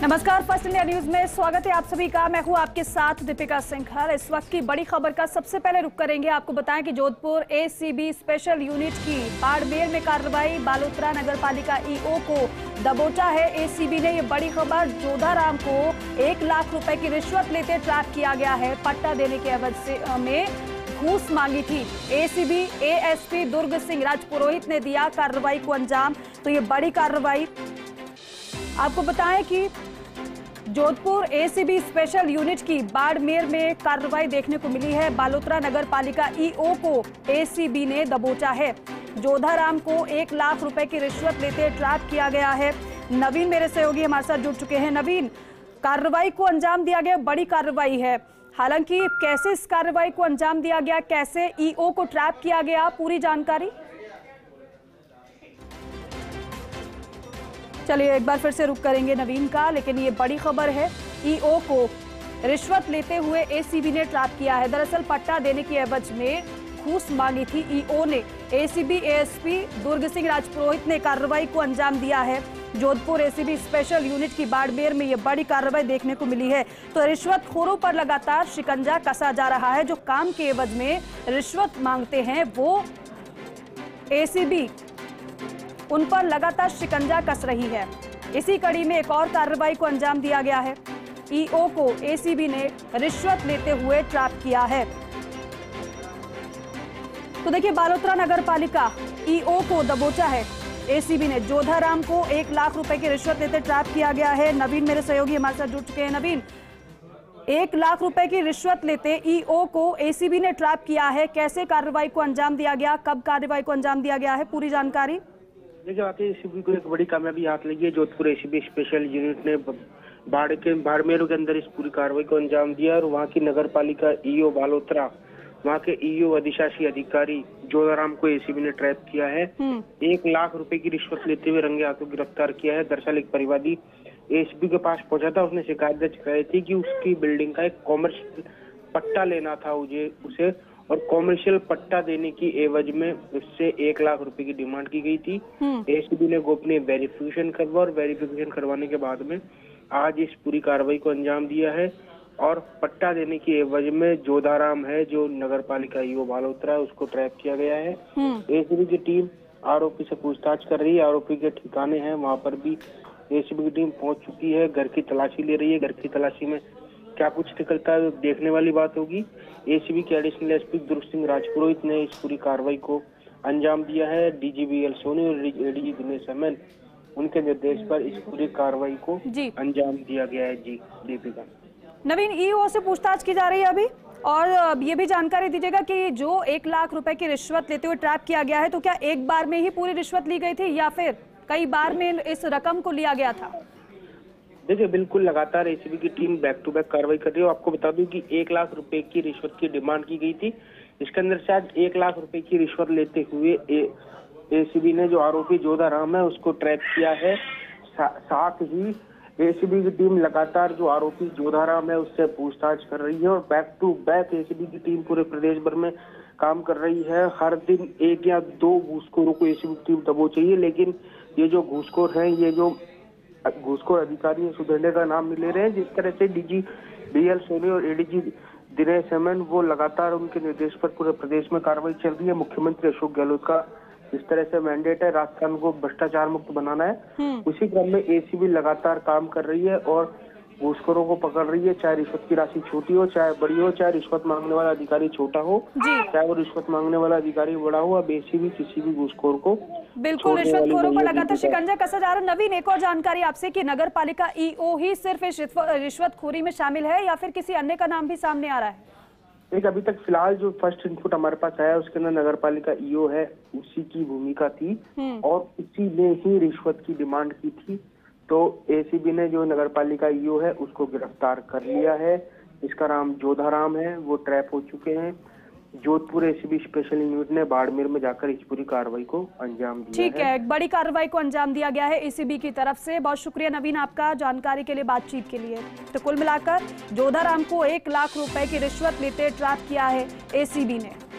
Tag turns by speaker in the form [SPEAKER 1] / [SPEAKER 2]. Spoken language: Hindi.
[SPEAKER 1] नमस्कार, फर्स्ट इंडिया न्यूज में स्वागत है आप सभी का। मैं हूं आपके साथ दीपिका सिंघल। इस वक्त की बड़ी खबर का सबसे पहले रुख करेंगे। आपको बताएं कि जोधपुर एसीबी स्पेशल यूनिट की बाड़मेर में कार्रवाई, बालोतरा नगर पालिका ईओ को दबोचा है एसीबी ने। ये बड़ी खबर, जोधाराम को 1 लाख रुपए की रिश्वत लेते ट्रैप किया गया है। पट्टा देने के एवज में घूस मांगी थी। एसीबी एएसपी दुर्ग सिंह राजपुरोहित ने दिया कार्रवाई को अंजाम। तो ये बड़ी कार्रवाई, आपको बताएं कि जोधपुर एसीबी स्पेशल यूनिट की बाड़मेर में कार्रवाई देखने को मिली है। बालोतरा नगर पालिका ईओ को एसीबी ने दबोचा है। जोधाराम को 1 लाख रुपए की रिश्वत लेते ट्रैप किया गया है। नवीन मेरे सहयोगी हमारे साथ जुड़ चुके हैं। नवीन, कार्रवाई को अंजाम दिया गया, बड़ी कार्रवाई है। हालांकि कैसे इस कार्रवाई को अंजाम दिया गया, कैसे ईओ को ट्रैप किया गया, पूरी जानकारी। चलिए एक बार फिर से रुक करेंगे नवीन का, लेकिन ये बड़ी खबर है। ईओ को रिश्वत लेते हुए एसीबी ने ट्रैप किया है। दरअसल पट्टा देने की एवज में घूस मांगी थी ईओ ने। एसीबी एएसपी दुर्ग सिंह राजपुरोहित ने कार्रवाई को अंजाम दिया है। जोधपुर एसीबी स्पेशल यूनिट की बाड़मेर में ये बड़ी कार्रवाई देखने को मिली है। तो रिश्वतखोरों पर लगातार शिकंजा कसा जा रहा है। जो काम के एवज में रिश्वत मांगते हैं वो एसीबी उन पर लगातार शिकंजा कस रही है। इसी कड़ी में एक और कार्रवाई को अंजाम दिया गया है। ईओ को एसीबी ने रिश्वत लेते हुए ट्रैप किया है। तो देखिए, बालोतरा नगर पालिका ईओ को दबोचा है एसीबी ने। जोधाराम को 1 लाख रुपए की रिश्वत लेते ट्रैप किया गया है। नवीन मेरे सहयोगी हमारे साथ जुड़ चुके हैं। नवीन, 1 लाख रुपए की रिश्वत लेते ईओ को एसीबी ने ट्रैप किया है। कैसे कार्रवाई को अंजाम दिया गया, कब कार्रवाई को अंजाम दिया गया है, पूरी जानकारी।
[SPEAKER 2] देखिए, वाकई एसीबी को एक बड़ी कामयाबी हाथ लगी है। जोधपुर एसीबी स्पेशल यूनिट ने बाड़मेर के अंदर इस पूरी कार्रवाई को अंजाम दिया और वहां की नगर पालिका ईओ बालोतरा, वहां के ईओ अधिशासी अधिकारी जोधाराम को एसीबी ने ट्रैप किया है। 1 लाख रुपए की रिश्वत लेते हुए रंगे हाथों गिरफ्तार किया है। दरअसल एक परिवादी एसीबी के पास पहुंचा था। उसने शिकायत दर्ज कराई थी कि उसकी बिल्डिंग का एक कॉमर्शियल पट्टा लेना था उसे और कॉमर्शियल पट्टा देने की एवज में उससे 1 लाख रुपए की डिमांड की गई थी। एसीबी ने गोपनीय वेरिफिकेशन करवा और वेरिफिकेशन करवाने के बाद में आज इस पूरी कार्रवाई को अंजाम दिया है। और पट्टा देने की एवज में जोधाराम है, जो नगर पालिका ईओ बालोतरा, उसको ट्रैप किया गया है। एसीबी की टीम आरोपी से पूछताछ कर रही है। आरोपी के ठिकाने हैं, वहां पर भी एसीबी की टीम पहुंच चुकी है। घर की तलाशी ले रही है। घर की तलाशी में क्या कुछ निकलता है देखने वाली बात होगी। एसीबी के एडिशनल एसपी दुर्ग सिंह राजपुरोहित ने इस पूरी कार्रवाई को अंजाम दिया है। डीजी बीएल सोनी और एडीजी दिनेश अमन, उनके निर्देश पर इस पूरी कार्रवाई को अंजाम दिया गया है। जी दीपिका।
[SPEAKER 1] नवीन, ईओ से पूछताछ की जा रही है अभी, और ये भी जानकारी दीजिएगा कि जो 1 लाख रुपए की रिश्वत लेते हुए ट्रैप किया गया है, तो क्या एक बार में ही पूरी रिश्वत ली गई थी या फिर कई बार में इस रकम को लिया गया था?
[SPEAKER 2] देखिए, बिल्कुल लगातार एसीबी की टीम बैक टू बैक कार्रवाई कर रही है। आपको बता दूं कि 1 लाख रुपए की रिश्वत की डिमांड की गई थी। इसके अंदर शायद 1 लाख रुपए की रिश्वत लेते हुए एसीबी ने जो आरोपी जोधाराम है उसको ट्रैप किया है। साथ ही एसीबी की टीम लगातार जो आरोपी जोधाराम है उससे पूछताछ कर रही है और बैक टू बैक एसीबी की टीम पूरे प्रदेश भर में काम कर रही है। हर दिन 1 या 2 घूसखोरों को एसीबी की टीम दबोच रही है। लेकिन ये जो घूसखोर हैं, ये जो घूसखोर अधिकारी सुधरने का नाम नहीं ले रहे हैं। जिस तरह से डीजी बीएल सोनी और एडीजी दिनेश अमन, वो लगातार उनके निर्देश पर पूरे प्रदेश में कार्रवाई चल रही है। मुख्यमंत्री अशोक गहलोत का इस तरह से मैंडेट है, राजस्थान को भ्रष्टाचार मुक्त बनाना है। उसी क्रम में एसीबी लगातार काम कर रही है और घूसखोरों को पकड़ रही है। चाहे रिश्वत की राशि छोटी हो, चाहे बड़ी हो, चाहे रिश्वत मांगने वाला अधिकारी छोटा हो, चाहे वो रिश्वत मांगने वाला अधिकारी बड़ा हो, अब एसीबी किसी भी घूसखोर को
[SPEAKER 1] बिल्कुल रिश्वतखोरों पर लगातार शिकंजा कसा जा रहा है। नवीन, एक और जानकारी आपसे कि नगर पालिका ईओ ही सिर्फ इस रिश्वतखोरी में शामिल है या फिर किसी अन्य का नाम भी सामने आ रहा है?
[SPEAKER 2] एक अभी तक फिलहाल जो फर्स्ट इनपुट हमारे पास आया उसके अंदर नगर पालिका ईओ है, उसी की भूमिका थी और उसी ने ही रिश्वत की डिमांड की थी। तो एसीबी ने जो नगर पालिका ईओ है उसको गिरफ्तार कर लिया है। इसका नाम जोधाराम है, वो ट्रैप हो चुके हैं। जोधपुर एसीबी स्पेशल यूनिट ने बाड़मेर में जाकर इस पूरी कार्रवाई को अंजाम दिया।
[SPEAKER 1] ठीक है, एक बड़ी कार्रवाई को अंजाम दिया गया है एसीबी की तरफ से। बहुत शुक्रिया नवीन आपका जानकारी के लिए, बातचीत के लिए। तो कुल मिलाकर जोधाराम को 1 लाख रुपए की रिश्वत लेते ट्रैप किया है एसीबी ने।